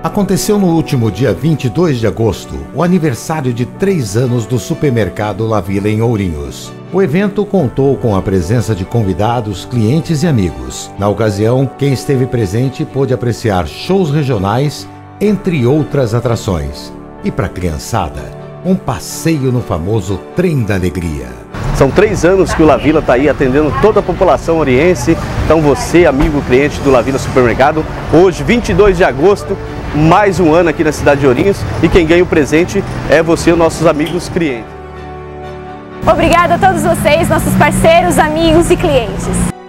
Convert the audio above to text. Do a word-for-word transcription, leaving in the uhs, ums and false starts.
Aconteceu no último dia vinte e dois de agosto, o aniversário de três anos do supermercado La Villa em Ourinhos. O evento contou com a presença de convidados, clientes e amigos. Na ocasião, quem esteve presente pôde apreciar shows regionais, entre outras atrações. E para a criançada, um passeio no famoso Trem da Alegria. São três anos que o La Villa está aí atendendo toda a população oriense. Então você, amigo cliente do La Villa Supermercado, hoje, vinte e dois de agosto, mais um ano aqui na cidade de Ourinhos, e quem ganha o presente é você, os nossos amigos clientes. Obrigada a todos vocês, nossos parceiros, amigos e clientes.